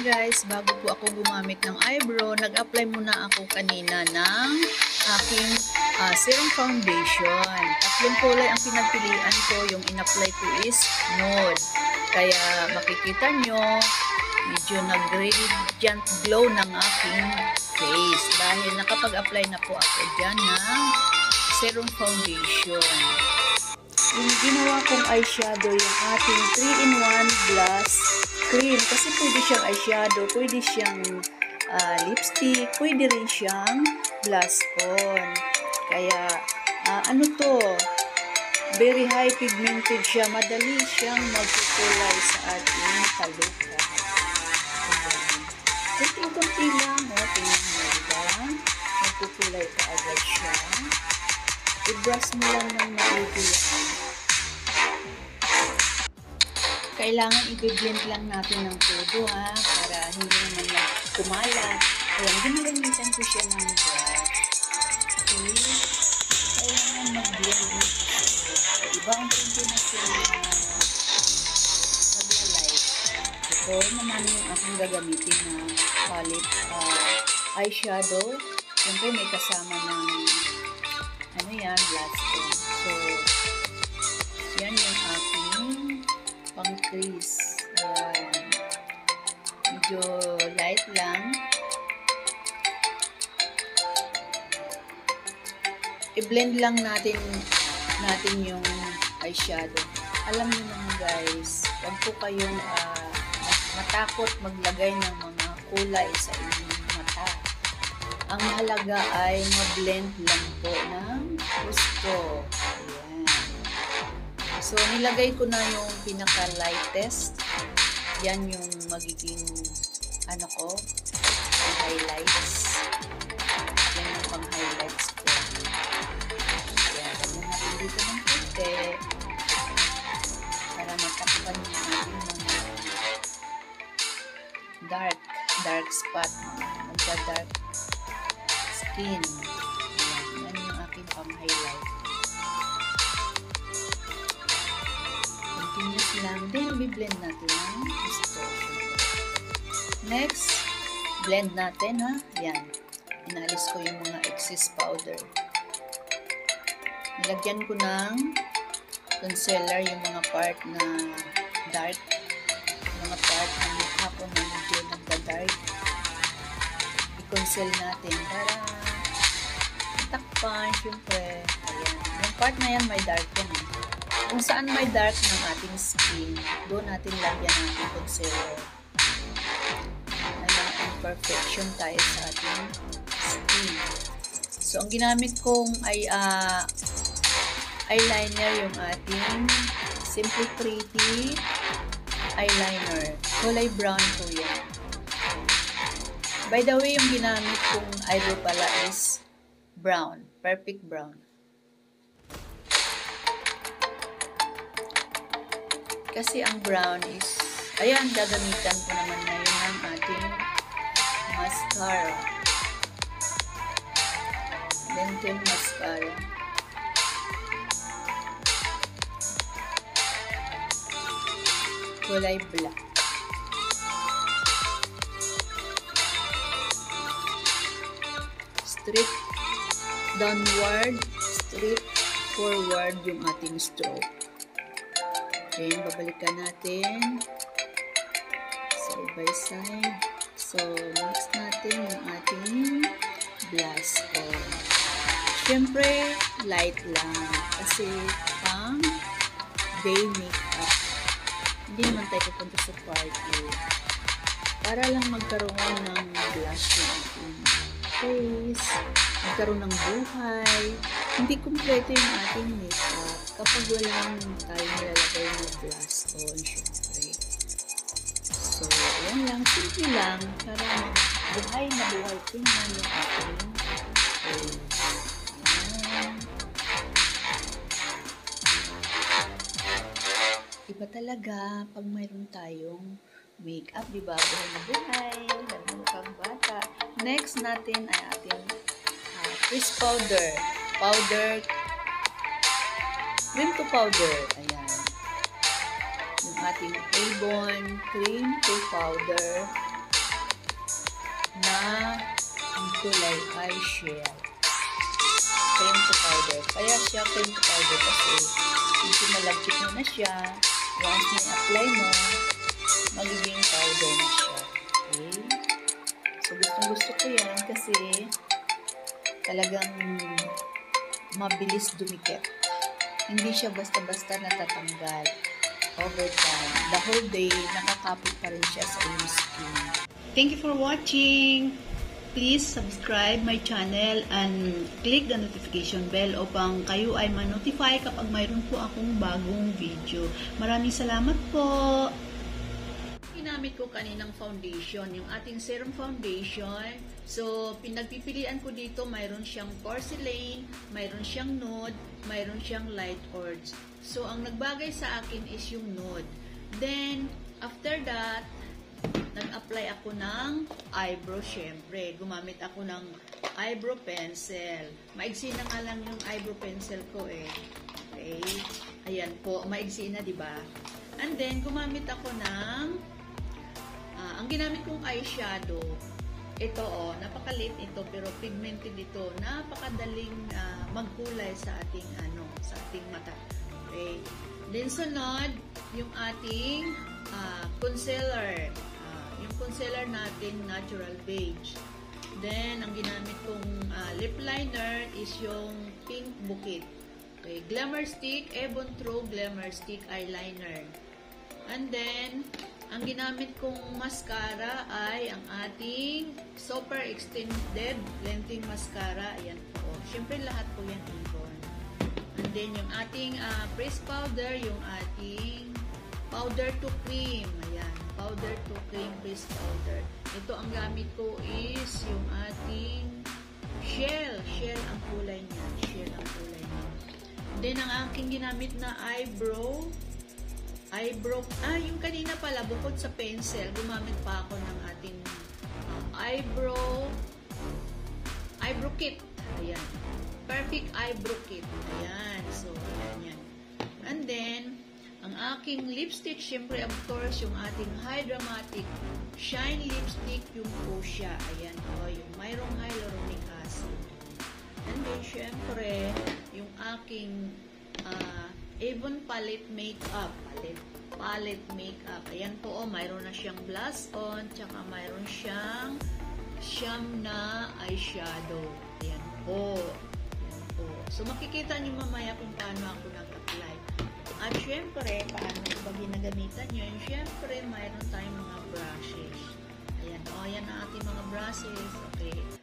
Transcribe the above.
guys, bago po ako gumamit ng eyebrow, nag-apply muna ako kanina ng aking serum foundation. Tatlong kulay ang pinagpilian ko, yung in-apply ko is nude. Kaya makikita nyo, medyo nag-radiant glow ng aking face dahil nakapag-apply na po ako dyan ng serum foundation. Yung ginawa kong eyeshadow, yung ating 3-in-1 blush cream. Kasi pwede siyang eyeshadow, pwede siyang lipstick, pwede rin siyang blush on. Kaya, ano to, very high pigmented siya. Madali siyang magkukulay sa ating talukay. Kunting-kunti lang, tingnan mo, diba? Magkukulay ka agad siya. I-brush mo lang ng maigi yan. Kailangan i-blend lang natin ng todo ha, para hindi naman kumalat. Ayan, ginagamitan ko siya ng brush. Okay, kailangan mag-blend nito. Iba ang pinto na siya mag-light. Ito naman yung aking gagamitin na palette eyeshadow. Siyempre may kasama ng ano yan, blush on. So, yan yung aking pang crease. Ayan. Medyo light lang. I-blend lang natin yung eyeshadow. Alam niyo naman guys, huwag po kayong matakot maglagay ng mga kulay sa inyong mata. Ang mahalaga ay ma-blend lang po ng gusto. Ayan. So, nilagay ko na yung pinaka-lightest. Yan yung magiging, ano ko, highlights. Yan yung pang-highlights ko. Ayan, lagyan natin dito ng konti. Para matakpan natin mga dark spot. Magda-dark skin. Ayan, yan yung aking pang-highlight. Continuous lang. Then, i-blend natin ang distortion. Next, blend natin ha. Yan. Inalis ko yung mga excess powder. Nilagyan ko ng concealer yung mga part na dark. Mga part na mukha ko na medyo nagda-dark. I-conceal natin para matakpan. Siyempre, ayan. Yung part na yan may dark yan eh. Kung saan may dark ng ating skin, doon natin lagyan ng concealer. Ayan, imperfection tayo sa ating skin. So, ang ginamit kong ay eyeliner, yung ating Simply Pretty eyeliner. Kulay brown po yan. By the way, yung ginamit kong eyebrow pala is brown. Perfect brown. Kasi ang brown is, ayan, gagamitan ko naman ngayon ng ating mascara. Dental mascara. Kulay black. Straight downward, straight forward yung ating stroke. Okay, babalikan natin side by side. So, mix natin yung ating blush on. Siyempre, light lang kasi pang day makeup. Hindi naman tayo pupunta sa party. Para lang magkaroon ng blush yung ating face, magkaroon ng buhay. Hindi kumpleto yung ating makeup kapag walang tayo nilalagay na blush on, syempre. So, yan lang. Simple lang. Para buhay na buhay. Tingnan yung ating face. Yan. Iba talaga pag mayroon tayong makeup, diba? Buhay na buhay. Lalo kang bata. Next natin ay ating face powder. Cream to powder. Ayan. Yung ating Avon cream to powder. na ang kulay ay shell. Cream to powder. Kaya siya cream to powder kasi medyo malagkit mo na siya. Once na i-apply mo, magiging powder na siya. Okay? So, gustong-gusto ko yan kasi talagang mabilis dumikit. Hindi siya basta-basta natatanggal. Over time, the whole day, nakakapit pa rin siya sa iyong skin. Thank you for watching! Please subscribe my channel and click the notification bell upang kayo ay ma-notify kapag mayroon po akong bagong video. Maraming salamat po! Ginamit ko kaninang foundation, yung ating serum foundation. So, pinagpipilian ko dito, mayroon siyang porcelain, mayroon siyang nude, mayroon siyang light quartz. So, ang nagbagay sa akin is yung nude. Then, after that, nag-apply ako ng eyebrow, syempre. Gumamit ako ng eyebrow pencil. Maigsi na nga lang yung eyebrow pencil ko eh. Okay? Ayan po, maigsi na, diba? And then, gumamit ako ng ang ginamit kong eyeshadow. Ito napakaliit ito pero pigmented ito. Napakadaling magkulay sa ating sa ating mata. Okay? Then sunod, yung ating concealer. Yung concealer natin, natural beige. Then, ang ginamit kong lip liner is yung pink bukit. Okay, Glamour Stick, Ebon True Glamour Stick eyeliner. And then, ang ginamit kong mascara ay ang ating Super Extended Blending Mascara. Ayan po. Siyempre, lahat po yan ibon. And then, yung ating press powder, yung ating powder to cream. Ayan. Powder to cream press powder. Ito ang gamit ko is yung ating shell. Shell ang kulay niya. Shell ang kulay niya. Then, ang aking ginamit na eyebrow, yung kanina pala, bukod sa pencil, gumamit pa ako ng ating eyebrow kit. Ayan. Perfect eyebrow kit. Ayan. So, ayan yan. And then, ang aking lipstick, syempre, of course, yung ating High Dramatic Shine Lipstick, yung Fuchsia. Ayan. Yung mayroong hyaluronic acid. And then, syempre, yung aking Avon Palette Makeup. Palette Makeup. Ayan po, mayroon na siyang blush on, tsaka mayroon siyang sham na eyeshadow. Ayan po. Ayan po. So, makikita niyo mamaya kung paano ako nag-apply. At syempre, paano ba ginagamitan yun? Syempre, mayroon tayong mga brushes. Ayan, ayan ang ating mga brushes. Okay.